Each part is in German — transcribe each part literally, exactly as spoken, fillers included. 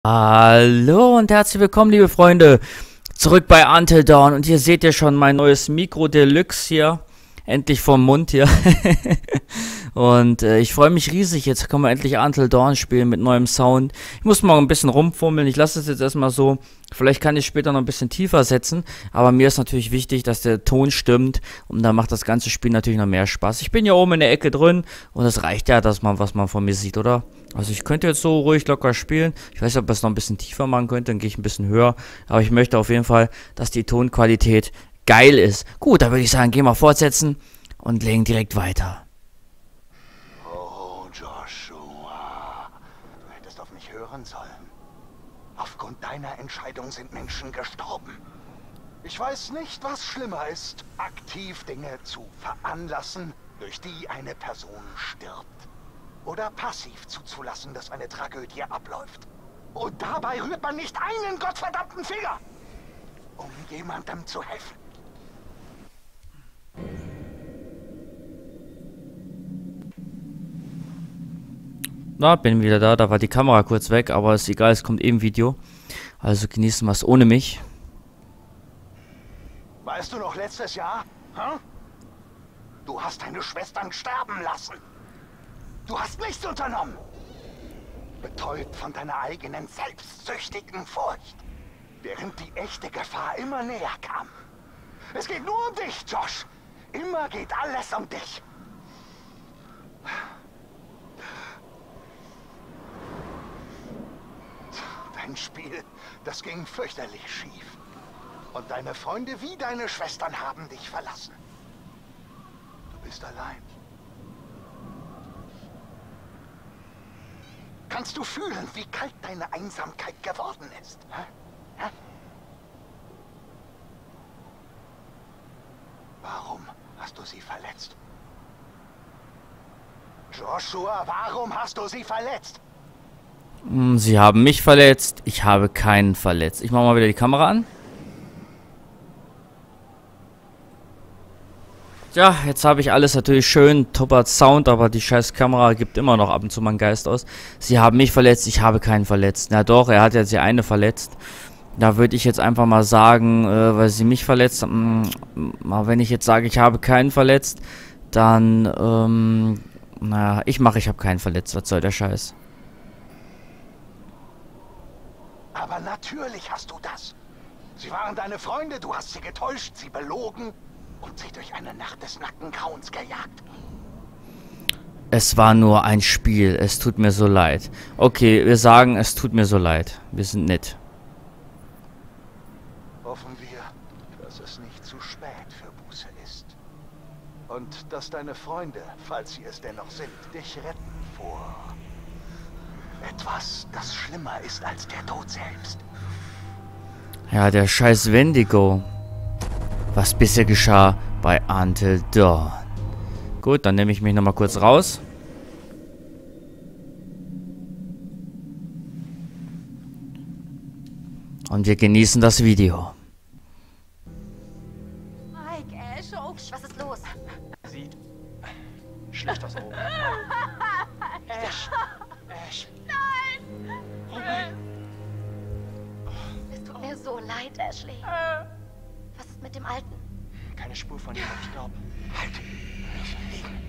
Hallo und herzlich willkommen, liebe Freunde, zurück bei Until Dawn. Und hier seht ihr schon mein neues Mikro Deluxe hier, endlich vom Mund hier. Und äh, ich freue mich riesig, jetzt können wir endlich Until Dawn spielen mit neuem Sound. Ich muss mal ein bisschen rumfummeln, ich lasse es jetzt erstmal so. Vielleicht kann ich später noch ein bisschen tiefer setzen, aber mir ist natürlich wichtig, dass der Ton stimmt und dann macht das ganze Spiel natürlich noch mehr Spaß. Ich bin hier oben in der Ecke drin und es reicht ja, dass man, was man von mir sieht, oder? Also ich könnte jetzt so ruhig locker spielen. Ich weiß nicht, ob ich es noch ein bisschen tiefer machen könnte, dann gehe ich ein bisschen höher. Aber ich möchte auf jeden Fall, dass die Tonqualität geil ist. Gut, dann würde ich sagen, gehen wir fortsetzen und legen direkt weiter. Oh, Joshua, du hättest auf mich hören sollen. Aufgrund deiner Entscheidung sind Menschen gestorben. Ich weiß nicht, was schlimmer ist, aktiv Dinge zu veranlassen, durch die eine Person stirbt. Oder passiv zuzulassen, dass eine Tragödie abläuft. Und dabei rührt man nicht einen gottverdammten Finger, um jemandem zu helfen. Na, bin wieder da. Da war die Kamera kurz weg, aber ist egal, es kommt eben Video. Also genießen wir es ohne mich. Weißt du noch letztes Jahr? Hm? Du hast deine Schwestern sterben lassen. Du hast nichts unternommen. Betäubt von deiner eigenen selbstsüchtigen Furcht. Während die echte Gefahr immer näher kam. Es geht nur um dich, Josh. Immer geht alles um dich. Dein Spiel, das ging fürchterlich schief. Und deine Freunde wie deine Schwestern haben dich verlassen. Du bist allein. Kannst du fühlen, wie kalt deine Einsamkeit geworden ist? Hä? Hä? Warum hast du sie verletzt? Joshua, warum hast du sie verletzt? Sie haben mich verletzt, ich habe keinen verletzt. Ich mache mal wieder die Kamera an. Ja, jetzt habe ich alles natürlich schön, topper Sound, aber die scheiß Kamera gibt immer noch ab und zu meinen Geist aus. Sie haben mich verletzt, ich habe keinen verletzt. Na doch, er hat jetzt die eine verletzt. Da würde ich jetzt einfach mal sagen, äh, weil sie mich verletzt haben, mh, wenn ich jetzt sage, ich habe keinen verletzt, dann, ähm, naja, ich mache, ich habe keinen verletzt. Was soll der Scheiß? Aber natürlich hast du das. Sie waren deine Freunde, du hast sie getäuscht, sie belogen und sie durch eine Nacht des nackten Grauens gejagt. Es war nur ein Spiel, es tut mir so leid. Okay, wir sagen, es tut mir so leid. Wir sind nett. Hoffen wir, dass es nicht zu spät für Buße ist. Und dass deine Freunde, falls sie es dennoch sind, dich retten vor etwas, das schlimmer ist als der Tod selbst. Ja, der scheiß Wendigo. Was bisher geschah bei Until Dawn. Gut, dann nehme ich mich nochmal kurz raus. Und wir genießen das Video. Mike, Ash, oh, was ist los? Sieht schlecht aus oben. Ash! Ash! Nein! Es tut mir so leid, Ashley. Was ist mit dem Alten? Keine Spur von ihm, ich glaube. Halt! Nicht liegen!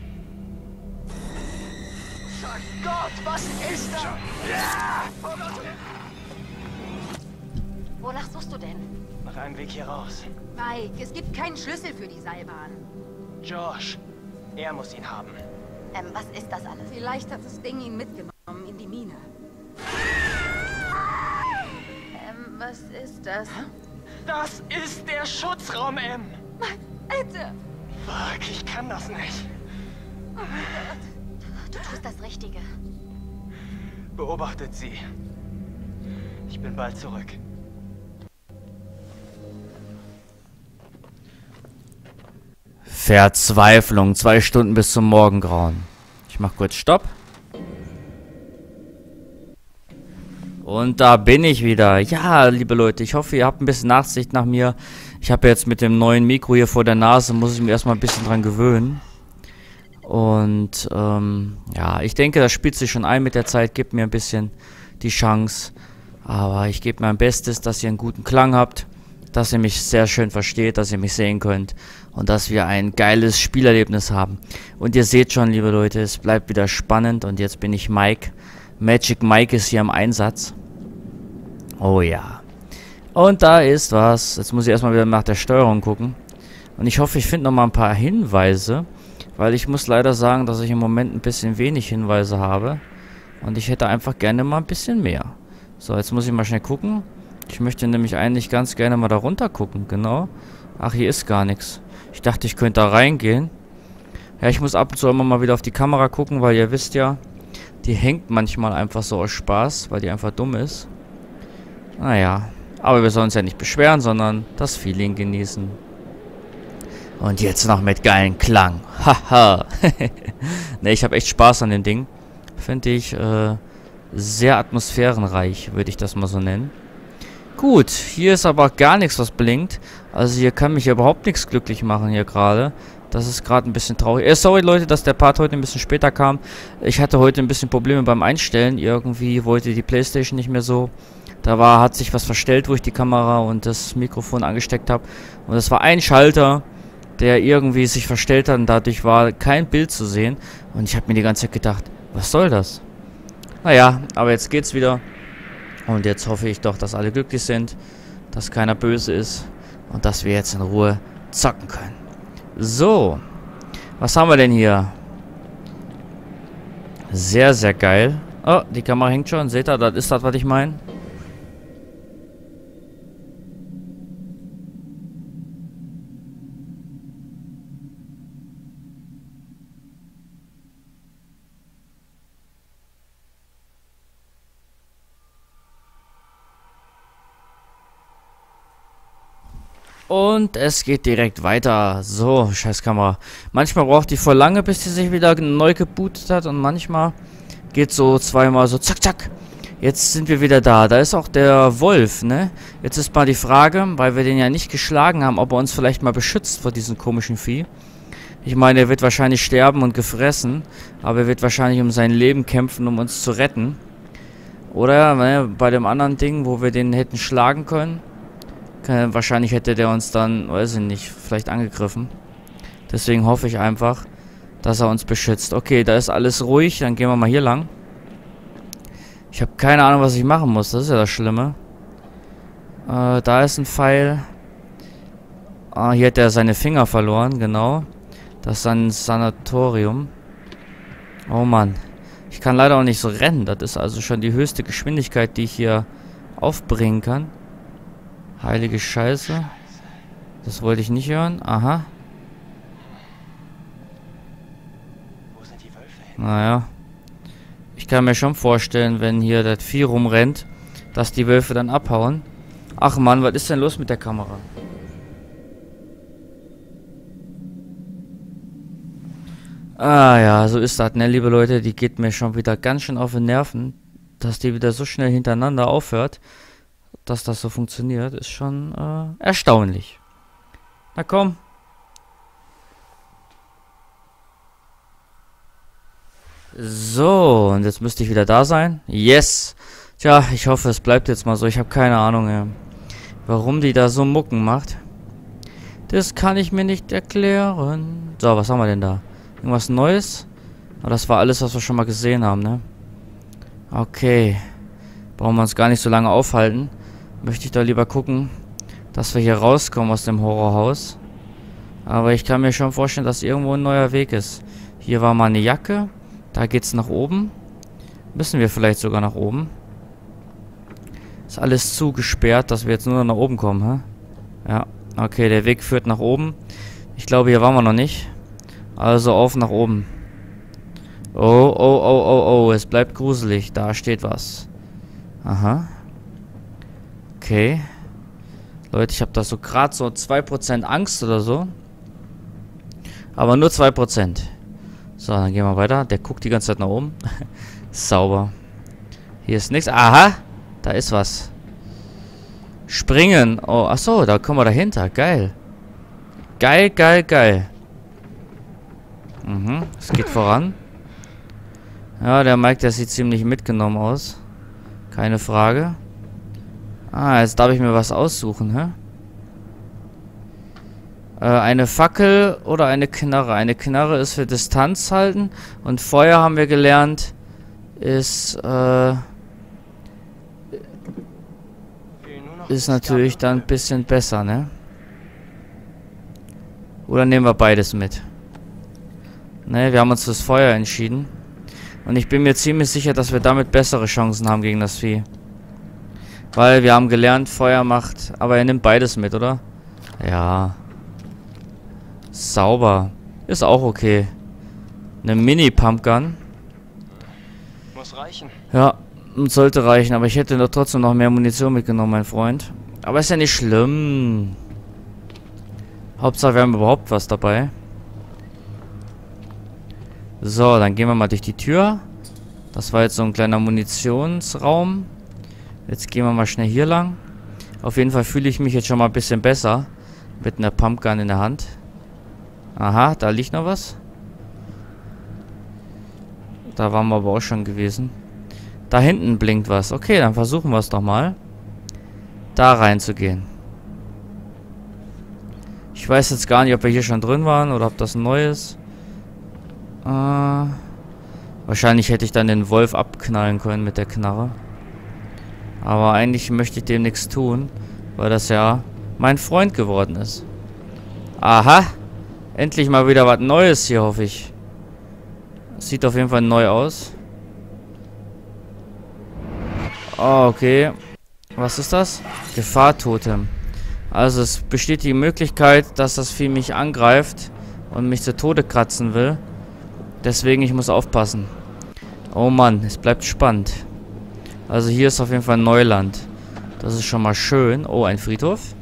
Sag Gott, was ist da? Ja! Oh Gott! Wonach suchst du denn? Nach einem Weg hier raus. Mike, es gibt keinen Schlüssel für die Seilbahn. Josh. Er muss ihn haben. Ähm, was ist das alles? Vielleicht hat das Ding ihn mitgenommen in die Mine. Ähm, was ist das? Das ist der Schutzraum, M. Mike, bitte! Fuck, ich kann das nicht. Du tust das Richtige. Beobachtet sie. Ich bin bald zurück. Verzweiflung. Zwei Stunden bis zum Morgengrauen. Ich mach kurz Stopp. Und da bin ich wieder. Ja, liebe Leute, ich hoffe, ihr habt ein bisschen Nachsicht nach mir. Ich habe jetzt mit dem neuen Mikro hier vor der Nase, muss ich mir erstmal ein bisschen dran gewöhnen. Und ähm, ja, ich denke, das spielt sich schon ein mit der Zeit, gibt mir ein bisschen die Chance. Aber ich gebe mein Bestes, dass ihr einen guten Klang habt, dass ihr mich sehr schön versteht, dass ihr mich sehen könnt und dass wir ein geiles Spielerlebnis haben. Und ihr seht schon, liebe Leute, es bleibt wieder spannend und jetzt bin ich Mike. Magic Mike ist hier im Einsatz. Oh ja. Und da ist was. Jetzt muss ich erstmal wieder nach der Steuerung gucken. Und ich hoffe, ich finde noch mal ein paar Hinweise, weil ich muss leider sagen, dass ich im Moment ein bisschen wenig Hinweise habe. Und ich hätte einfach gerne mal ein bisschen mehr. So, jetzt muss ich mal schnell gucken. Ich möchte nämlich eigentlich ganz gerne mal da runter gucken, genau. Ach, hier ist gar nichts. Ich dachte, ich könnte da reingehen. Ja, ich muss ab und zu immer mal wieder auf die Kamera gucken, weil ihr wisst ja, die hängt manchmal einfach so aus Spaß, weil die einfach dumm ist. Naja, aber wir sollen uns ja nicht beschweren, sondern das Feeling genießen. Und jetzt noch mit geilen Klang. Haha. Ne, ich habe echt Spaß an dem Ding. Finde ich äh, sehr atmosphärenreich, würde ich das mal so nennen. Gut, hier ist aber gar nichts, was blinkt. Also hier kann mich überhaupt nichts glücklich machen hier gerade. Das ist gerade ein bisschen traurig. Äh, sorry Leute, dass der Part heute ein bisschen später kam. Ich hatte heute ein bisschen Probleme beim Einstellen. Irgendwie wollte die PlayStation nicht mehr so. Da war, hat sich was verstellt, wo ich die Kamera und das Mikrofon angesteckt habe. Und das war ein Schalter, der irgendwie sich verstellt hat und dadurch war kein Bild zu sehen. Und ich habe mir die ganze Zeit gedacht, was soll das? Naja, aber jetzt geht's wieder. Und jetzt hoffe ich doch, dass alle glücklich sind, dass keiner böse ist und dass wir jetzt in Ruhe zocken können. So, was haben wir denn hier? Sehr, sehr geil. Oh, die Kamera hängt schon. Seht ihr, das ist das, was ich meine. Und es geht direkt weiter. So, scheiß Kamera. Manchmal braucht die voll lange, bis die sich wieder neu gebootet hat. Und manchmal geht so zweimal so zack, zack. Jetzt sind wir wieder da. Da ist auch der Wolf, ne? Jetzt ist mal die Frage, weil wir den ja nicht geschlagen haben, ob er uns vielleicht mal beschützt vor diesem komischen Vieh. Ich meine, er wird wahrscheinlich sterben und gefressen. Aber er wird wahrscheinlich um sein Leben kämpfen, um uns zu retten. Oder, ne, bei dem anderen Ding, wo wir den hätten schlagen können. Wahrscheinlich hätte der uns dann, weiß ich nicht, vielleicht angegriffen. Deswegen hoffe ich einfach, dass er uns beschützt. Okay, da ist alles ruhig. Dann gehen wir mal hier lang. Ich habe keine Ahnung, was ich machen muss. Das ist ja das Schlimme. Äh, da ist ein Pfeil. Ah, hier hat er seine Finger verloren, genau. Das ist ein Sanatorium. Oh Mann. Ich kann leider auch nicht so rennen. Das ist also schon die höchste Geschwindigkeit, die ich hier aufbringen kann. Heilige Scheiße. Das wollte ich nicht hören. Aha. Wo sind die Wölfe hin? Naja. Ich kann mir schon vorstellen, wenn hier das Vieh rumrennt, dass die Wölfe dann abhauen. Ach Mann, was ist denn los mit der Kamera? Ah ja, so ist das, ne, liebe Leute. Die geht mir schon wieder ganz schön auf die Nerven. Dass die wieder so schnell hintereinander aufhört. Dass das so funktioniert, ist schon äh, erstaunlich. Na komm. So, und jetzt müsste ich wieder da sein. Yes. Tja, ich hoffe, es bleibt jetzt mal so. Ich habe keine Ahnung, ja, warum die da so Mucken macht. Das kann ich mir nicht erklären. So, was haben wir denn da? Irgendwas Neues? Aber das war alles, was wir schon mal gesehen haben, ne? Okay. Brauchen wir uns gar nicht so lange aufhalten. Möchte ich da lieber gucken, dass wir hier rauskommen aus dem Horrorhaus. Aber ich kann mir schon vorstellen, dass irgendwo ein neuer Weg ist. Hier war mal eine Jacke. Da geht's nach oben. Müssen wir vielleicht sogar nach oben. Ist alles zugesperrt, dass wir jetzt nur noch nach oben kommen, hä? Ja, okay, der Weg führt nach oben. Ich glaube, hier waren wir noch nicht. Also auf nach oben. Oh, oh, oh, oh, oh, es bleibt gruselig. Da steht was. Aha. Okay. Leute, ich habe da so gerade so zwei Prozent Angst oder so. Aber nur zwei Prozent. So, dann gehen wir weiter. Der guckt die ganze Zeit nach oben. Sauber. Hier ist nichts. Aha. Da ist was. Springen. Oh, achso, da kommen wir dahinter. Geil. Geil, geil, geil. Mhm, es geht voran. Ja, der Mike, der sieht ziemlich mitgenommen aus. Keine Frage. Ah, jetzt darf ich mir was aussuchen, hä? Äh, eine Fackel oder eine Knarre. Eine Knarre ist für Distanz halten. Und Feuer, haben wir gelernt, ist, äh... ist natürlich dann ein bisschen besser, ne? Oder nehmen wir beides mit? Ne, wir haben uns fürs Feuer entschieden. Und ich bin mir ziemlich sicher, dass wir damit bessere Chancen haben gegen das Vieh. Weil wir haben gelernt, Feuer macht... Aber er nimmt beides mit, oder? Ja. Sauber. Ist auch okay. Eine Mini-Pumpgun. Muss reichen. Ja, sollte reichen. Aber ich hätte doch trotzdem noch mehr Munition mitgenommen, mein Freund. Aber ist ja nicht schlimm. Hauptsache, wir haben überhaupt was dabei. So, dann gehen wir mal durch die Tür. Das war jetzt so ein kleiner Munitionsraum. Jetzt gehen wir mal schnell hier lang. Auf jeden Fall fühle ich mich jetzt schon mal ein bisschen besser. Mit einer Pumpgun in der Hand. Aha, da liegt noch was. Da waren wir aber auch schon gewesen. Da hinten blinkt was. Okay, dann versuchen wir es doch mal. Da reinzugehen. Ich weiß jetzt gar nicht, ob wir hier schon drin waren oder ob das ein neues. Äh, wahrscheinlich hätte ich dann den Wolf abknallen können mit der Knarre. Aber eigentlich möchte ich dem nichts tun, weil das ja mein Freund geworden ist. Aha! Endlich mal wieder was Neues hier, hoffe ich. Sieht auf jeden Fall neu aus. Oh, okay. Was ist das? Gefahrtotem. Also es besteht die Möglichkeit, dass das Vieh mich angreift und mich zu Tode kratzen will. Deswegen, ich muss aufpassen. Oh Mann, es bleibt spannend. Also hier ist auf jeden Fall Neuland. Das ist schon mal schön. Oh, ein Friedhof.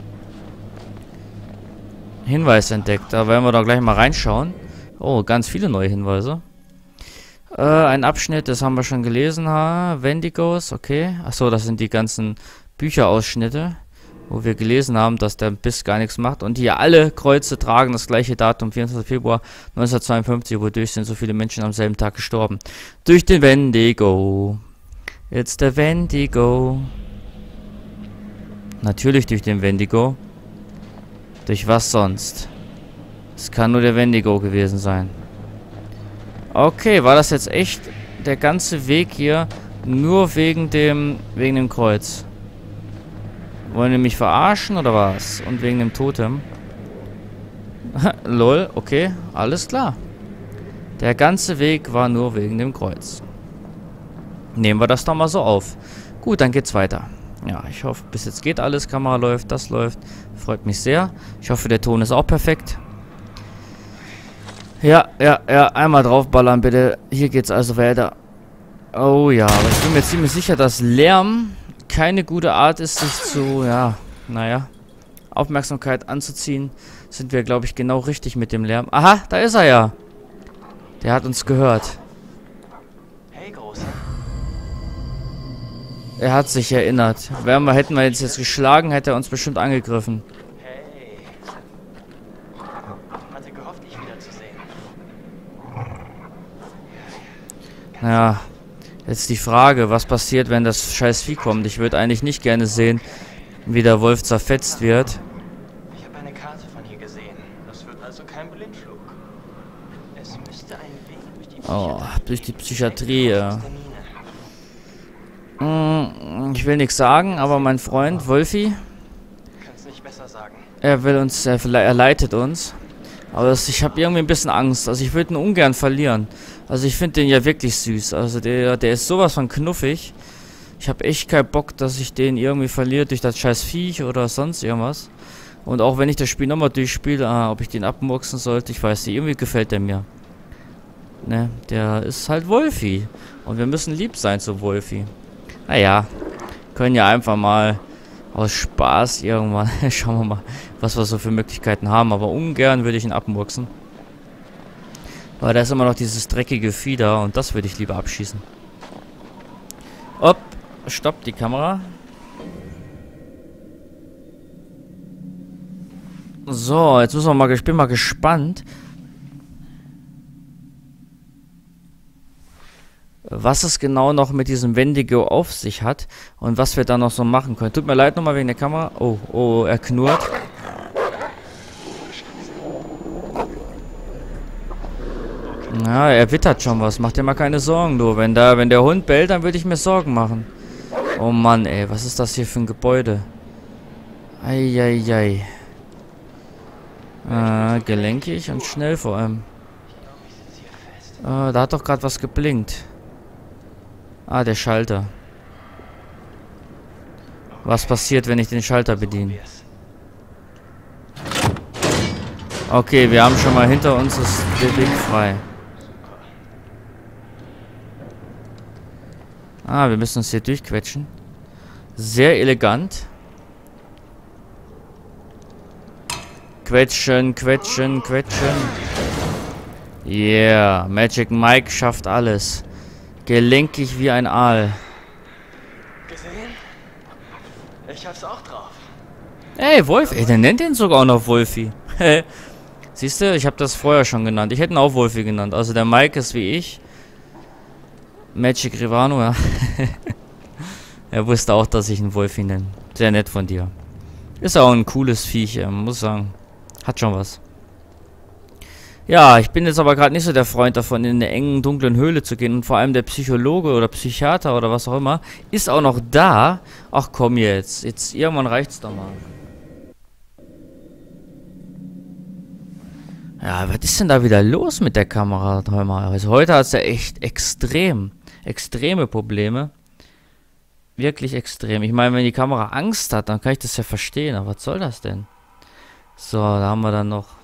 Hinweis entdeckt. Da werden wir doch gleich mal reinschauen. Oh, ganz viele neue Hinweise. Äh, ein Abschnitt, das haben wir schon gelesen. Ha, Wendigos, okay. Achso, das sind die ganzen Bücherausschnitte, wo wir gelesen haben, dass der Biss gar nichts macht. Und hier alle Kreuze tragen das gleiche Datum, vierundzwanzigster Februar neunzehnhundertzweiundfünfzig, wodurch sind so viele Menschen am selben Tag gestorben. Durch den Wendigo. It's the Wendigo. Natürlich durch den Wendigo. Durch was sonst? Es kann nur der Wendigo gewesen sein. Okay, war das jetzt echt der ganze Weg hier nur wegen dem wegen dem Kreuz? Wollen die mich verarschen oder was? Und wegen dem Totem? Lol, okay, alles klar. Der ganze Weg war nur wegen dem Kreuz. Nehmen wir das doch mal so auf. Gut, dann geht's weiter. Ja, ich hoffe, bis jetzt geht alles. Kamera läuft, das läuft. Freut mich sehr. Ich hoffe, der Ton ist auch perfekt. Ja, ja, ja, einmal draufballern, bitte. Hier geht's also weiter. Oh ja, aber ich bin mir ziemlich sicher, dass Lärm keine gute Art ist, sich zu, ja, naja, Aufmerksamkeit anzuziehen. Sind wir, glaube ich, genau richtig mit dem Lärm. Aha, da ist er ja. Der hat uns gehört. Hey, Großer. Er hat sich erinnert. Wären wir, hätten wir jetzt, jetzt geschlagen, hätte er uns bestimmt angegriffen. Hey. Hatte gehofft, dich wiederzusehen. Ja, jetzt die Frage, was passiert, wenn das scheiß Vieh kommt. Ich würde eigentlich nicht gerne sehen, wie der Wolf zerfetzt wird. Ich habe eine Karte von hier gesehen. Das wird also kein Blindflug. Es müsste ein Weg durch die Psychiatrie. Oh, durch die Psychiatrie, ja. Ich will nichts sagen, aber mein Freund Wolfi, Kannst nicht besser sagen. er will uns, er, er leitet uns. Aber das, ich habe irgendwie ein bisschen Angst. Also ich würde ihn ungern verlieren. Also ich finde den ja wirklich süß. Also der, der ist sowas von knuffig. Ich habe echt keinen Bock, dass ich den irgendwie verliere durch das scheiß Viech oder sonst irgendwas. Und auch wenn ich das Spiel nochmal durchspiele, ah, ob ich den abmurksen sollte, ich weiß nicht. Irgendwie gefällt der mir. Ne, der ist halt Wolfi. Und wir müssen lieb sein zu Wolfi. Naja, können ja einfach mal aus Spaß irgendwann, schauen wir mal, was wir so für Möglichkeiten haben. Aber ungern würde ich ihn abmurksen. Weil da ist immer noch dieses dreckige Vieh da und das würde ich lieber abschießen. Op, stopp die Kamera. So, jetzt müssen wir mal, ich bin mal gespannt. was es genau noch mit diesem Wendigo auf sich hat und was wir da noch so machen können. Tut mir leid nochmal wegen der Kamera. Oh, oh, er knurrt. Ja, er wittert schon was. Mach dir mal keine Sorgen, du. Wenn, da, wenn der Hund bellt, dann würde ich mir Sorgen machen. Oh Mann, ey. Was ist das hier für ein Gebäude? Eieiei. Äh, gelenkig und schnell vor allem. Äh, da hat doch gerade was geblinkt. Ah, der Schalter. Was passiert, wenn ich den Schalter bediene? Okay, wir haben schon mal hinter uns ist der Weg frei. Ah, wir müssen uns hier durchquetschen. Sehr elegant. Quetschen, quetschen, quetschen. Yeah, Magic Mike schafft alles. Gelenkig wie ein Aal. Gesehen? Ich hab's auch drauf. Ey, Wolf, ey, der nennt ihn sogar auch noch Wolfi. Siehst du, ich habe das vorher schon genannt. Ich hätte ihn auch Wolfi genannt. Also der Mike ist wie ich. Magic Rivano, ja. Er wusste auch, dass ich ihn Wolfi nenne. Sehr nett von dir. Ist auch ein cooles Viech, äh, muss sagen. Hat schon was. Ja, ich bin jetzt aber gerade nicht so der Freund davon, in eine engen, dunklen Höhle zu gehen. Und vor allem der Psychologe oder Psychiater oder was auch immer ist auch noch da. Ach komm jetzt. Jetzt irgendwann reicht's doch mal. Ja, was ist denn da wieder los mit der Kamera? Also heute hat es ja echt extrem, extreme Probleme. Wirklich extrem. Ich meine, wenn die Kamera Angst hat, dann kann ich das ja verstehen. Aber was soll das denn? So, da haben wir dann noch.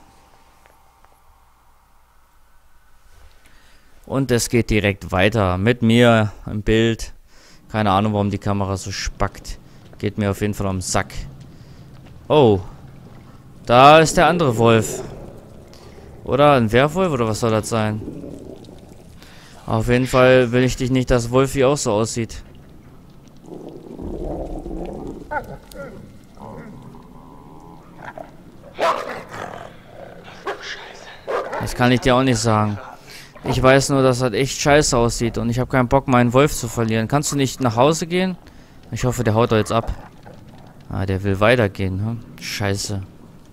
Und es geht direkt weiter mit mir im Bild. Keine Ahnung, warum die Kamera so spackt. Geht mir auf jeden Fall am Sack. Oh. Da ist der andere Wolf. Oder ein Werwolf oder was soll das sein? Auf jeden Fall will ich dich nicht, dass Wolfi auch so aussieht. Das kann ich dir auch nicht sagen. Ich weiß nur, dass das echt scheiße aussieht und ich habe keinen Bock, meinen Wolf zu verlieren. Kannst du nicht nach Hause gehen? Ich hoffe, der haut doch jetzt ab. Ah, der will weitergehen, hm? Scheiße.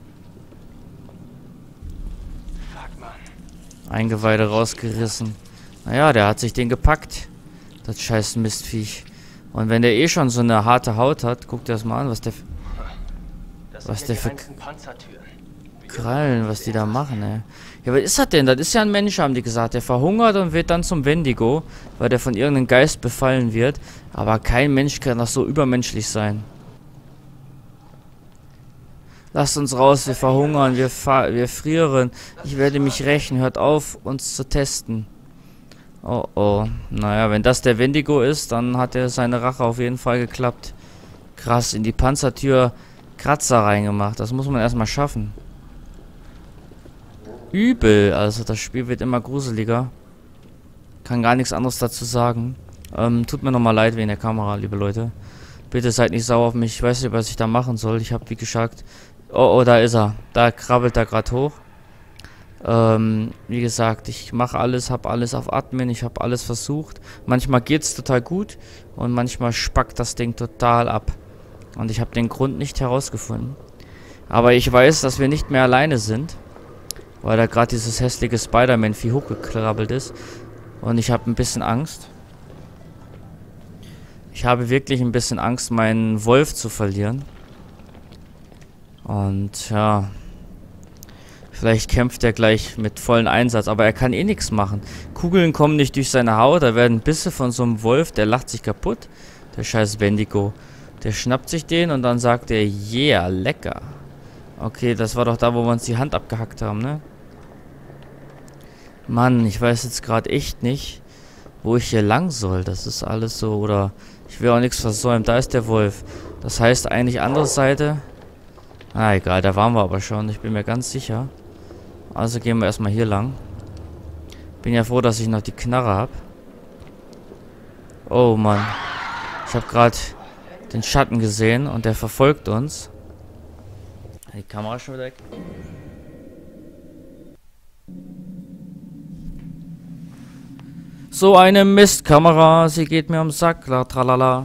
Eingeweide rausgerissen. Naja, der hat sich den gepackt. Das scheiß Mistviech. Und wenn der eh schon so eine harte Haut hat, guck dir das mal an, was der... Was der für Krallen, was die da machen, ey. Ja, was ist das denn? Das ist ja ein Mensch, haben die gesagt. Der verhungert und wird dann zum Wendigo, weil der von irgendeinem Geist befallen wird. Aber kein Mensch kann doch so übermenschlich sein. Lasst uns raus, wir verhungern, wir, wir frieren. Ich werde mich rächen, hört auf, uns zu testen. Oh, oh. Naja, wenn das der Wendigo ist, dann hat er seine Rache auf jeden Fall geklappt. Krass, in die Panzertür Kratzer reingemacht. Das muss man erstmal schaffen. Übel, also das Spiel wird immer gruseliger. Kann gar nichts anderes dazu sagen. Ähm, tut mir nochmal leid wegen der Kamera, liebe Leute. Bitte seid nicht sauer auf mich. Ich weiß nicht, was ich da machen soll. Ich habe, wie gesagt... Oh, oh, da ist er. Da krabbelt er gerade hoch. Ähm, wie gesagt, ich mache alles, habe alles auf Admin. Ich habe alles versucht. Manchmal geht's total gut. Und manchmal spackt das Ding total ab. Und ich habe den Grund nicht herausgefunden. Aber ich weiß, dass wir nicht mehr alleine sind. Weil da gerade dieses hässliche Spider-Man-Vieh hochgekrabbelt ist. Und ich habe ein bisschen Angst. Ich habe wirklich ein bisschen Angst, meinen Wolf zu verlieren. Und ja, vielleicht kämpft er gleich mit vollem Einsatz, aber er kann eh nichts machen. Kugeln kommen nicht durch seine Haut, da werden Bisse von so einem Wolf, der lacht sich kaputt. Der scheiß Wendigo. Der schnappt sich den und dann sagt er, yeah, lecker. Okay, das war doch da, wo wir uns die Hand abgehackt haben, ne? Mann, ich weiß jetzt gerade echt nicht, wo ich hier lang soll. Das ist alles so, oder ich will auch nichts versäumen. Da ist der Wolf. Das heißt eigentlich andere Seite... Ah, egal, da waren wir aber schon. Ich bin mir ganz sicher. Also gehen wir erstmal hier lang. Bin ja froh, dass ich noch die Knarre habe. Oh, Mann. Ich habe gerade den Schatten gesehen und der verfolgt uns. Die Kamera ist schon wieder weg. So eine Mistkamera, sie geht mir am Sack, la tralala.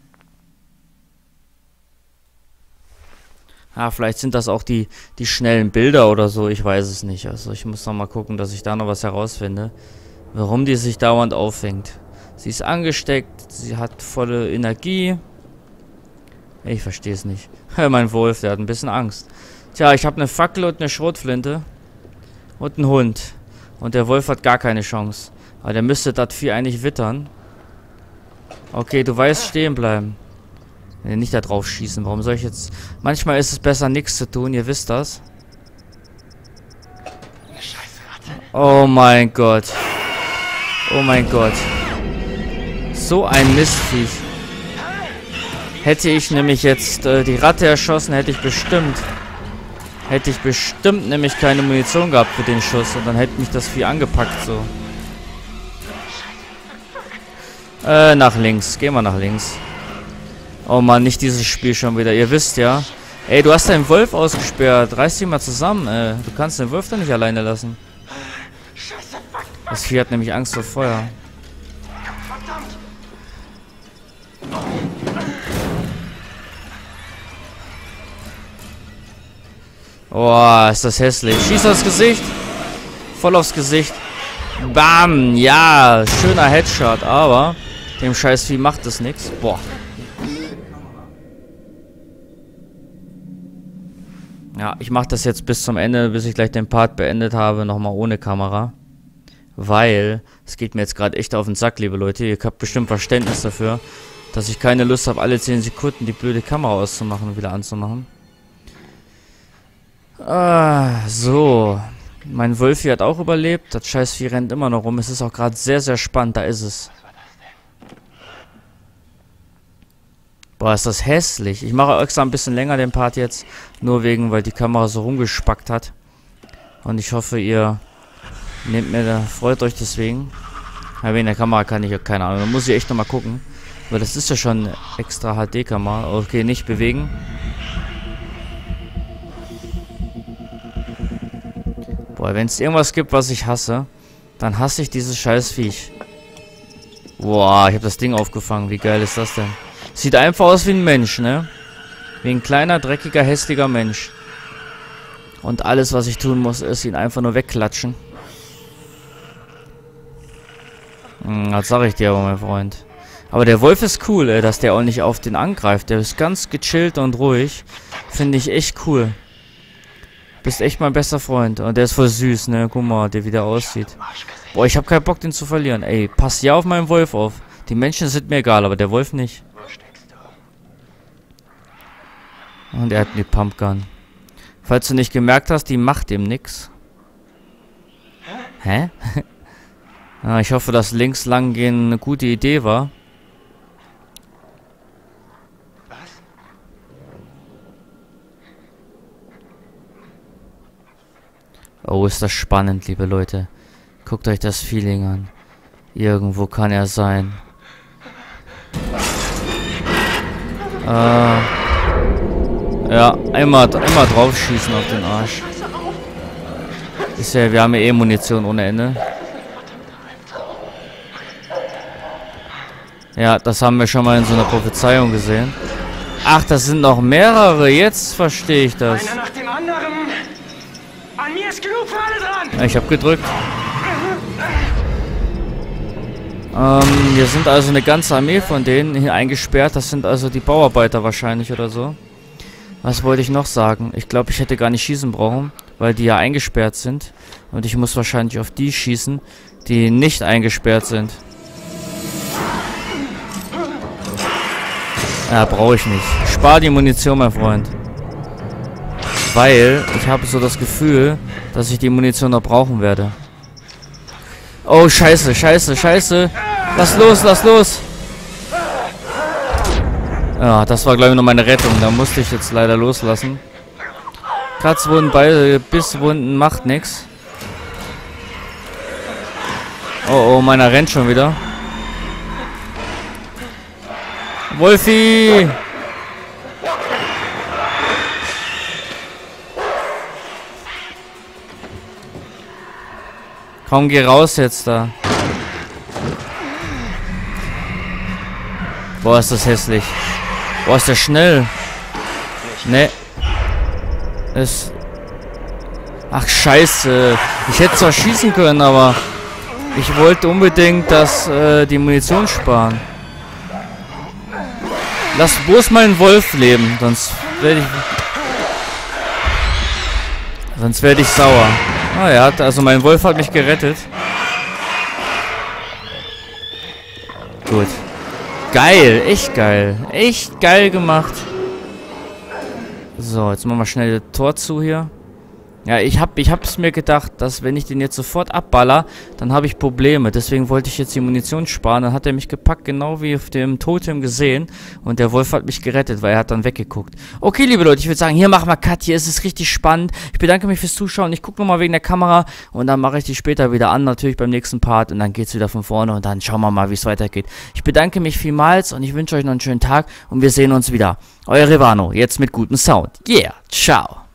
Ja, vielleicht sind das auch die, die schnellen Bilder oder so, ich weiß es nicht. Also ich muss noch mal gucken, dass ich da noch was herausfinde. Warum die sich dauernd auffängt. Sie ist angesteckt, sie hat volle Energie. Ich verstehe es nicht. Mein Wolf, der hat ein bisschen Angst. Tja, ich habe eine Fackel und eine Schrotflinte. Und einen Hund. Und der Wolf hat gar keine Chance. Aber der müsste das Vieh eigentlich wittern. Okay, du weißt stehen bleiben. Nicht da drauf schießen. Warum soll ich jetzt... Manchmal ist es besser, nichts zu tun. Ihr wisst das. Oh mein Gott. Oh mein Gott. So ein Mistviech. Hätte ich nämlich jetzt äh, die Ratte erschossen, hätte ich bestimmt... Hätte ich bestimmt nämlich keine Munition gehabt für den Schuss. Und dann hätte mich das Vieh angepackt, so. Äh, nach links. Gehen wir nach links. Oh Mann, nicht dieses Spiel schon wieder. Ihr wisst ja. Ey, du hast deinen Wolf ausgesperrt. Reiß dich mal zusammen, ey. Du kannst den Wolf doch nicht alleine lassen. Das Vieh hat nämlich Angst vor Feuer. Oh, ist das hässlich. Schieß aufs Gesicht. Voll aufs Gesicht. Bam. Ja, schöner Headshot. Aber dem Scheißvieh macht es nichts. Boah. Ja, ich mache das jetzt bis zum Ende, bis ich gleich den Part beendet habe, nochmal ohne Kamera. Weil, es geht mir jetzt gerade echt auf den Sack, liebe Leute. Ihr habt bestimmt Verständnis dafür, dass ich keine Lust habe, alle zehn Sekunden die blöde Kamera auszumachen und wieder anzumachen. Ah, so. Mein Wölfi hat auch überlebt. Das Scheißvieh rennt immer noch rum. Es ist auch gerade sehr, sehr spannend. Da ist es. Boah, ist das hässlich. Ich mache extra ein bisschen länger den Part jetzt. Nur wegen, weil die Kamera so rumgespackt hat. Und ich hoffe, ihr nehmt mir da, freut euch deswegen. Ja, wegen der Kamera kann ich ja keine Ahnung. Da muss ich echt nochmal gucken. Weil das ist ja schon eine extra H D-Kamera. Okay, nicht bewegen. Boah, wenn es irgendwas gibt, was ich hasse, dann hasse ich dieses scheiß Viech. Boah, ich habe das Ding aufgefangen. Wie geil ist das denn? Sieht einfach aus wie ein Mensch, ne? Wie ein kleiner, dreckiger, hässlicher Mensch. Und alles, was ich tun muss, ist ihn einfach nur wegklatschen. Hm, das sag ich dir aber, mein Freund. Aber der Wolf ist cool, ey, dass der auch nicht auf den angreift. Der ist ganz gechillt und ruhig. Finde ich echt cool. Bist echt mein bester Freund. Und der ist voll süß, ne? Guck mal, der wieder aussieht. Boah, ich hab keinen Bock, den zu verlieren. Ey, pass ja auf meinen Wolf auf. Die Menschen sind mir egal, aber der Wolf nicht. Und er hat die Pumpgun. Falls du nicht gemerkt hast, die macht ihm nix. Hä? Ah, ich hoffe, dass links lang gehen eine gute Idee war. Oh, ist das spannend, liebe Leute. Guckt euch das Feeling an. Irgendwo kann er sein. Äh... Ja, einmal, einmal drauf schießen auf den Arsch. Ist ja, wir haben ja eh Munition ohne Ende. Ja, das haben wir schon mal in so einer Prophezeiung gesehen. Ach, das sind noch mehrere. Jetzt verstehe ich das. Einer nach dem anderen. An mir ist genug für alle dran. Ja, ich habe gedrückt. Ähm, hier sind also eine ganze Armee von denen hier eingesperrt. Das sind also die Bauarbeiter wahrscheinlich oder so. Was wollte ich noch sagen? Ich glaube, ich hätte gar nicht schießen brauchen, weil die ja eingesperrt sind. Und ich muss wahrscheinlich auf die schießen, die nicht eingesperrt sind. Ja, brauche ich nicht. Spar die Munition, mein Freund. Weil ich habe so das Gefühl, dass ich die Munition noch brauchen werde. Oh, scheiße, scheiße, scheiße. Lass los, lass los. Ja, das war, glaube ich, noch meine Rettung. Da musste ich jetzt leider loslassen. Kratzwunden, beide Bisswunden, macht nichts. Oh, oh, meiner rennt schon wieder. Wolfi! Komm, geh raus jetzt da. Boah, ist das hässlich. Boah, ist der schnell. Ne. Ist... Ach, scheiße. Ich hätte zwar schießen können, aber... Ich wollte unbedingt, dass äh, die Munition sparen. Lass bloß meinen Wolf leben, sonst werde ich... Sonst werde ich sauer. Ah, er hat... Also mein Wolf hat mich gerettet. Gut. Geil, echt geil. Echt geil gemacht. So, jetzt machen wir schnell das Tor zu hier. Ja, ich hab, ich hab's mir gedacht, dass wenn ich den jetzt sofort abballer, dann habe ich Probleme. Deswegen wollte ich jetzt die Munition sparen. Dann hat er mich gepackt, genau wie auf dem Totem gesehen. Und der Wolf hat mich gerettet, weil er hat dann weggeguckt. Okay, liebe Leute, ich würde sagen, hier machen wir Cut. Hier ist es richtig spannend. Ich bedanke mich fürs Zuschauen. Ich gucke nochmal wegen der Kamera. Und dann mache ich die später wieder an, natürlich beim nächsten Part. Und dann geht's wieder von vorne. Und dann schauen wir mal, wie es weitergeht. Ich bedanke mich vielmals und ich wünsche euch noch einen schönen Tag. Und wir sehen uns wieder. Euer Revano, jetzt mit gutem Sound. Yeah, ciao.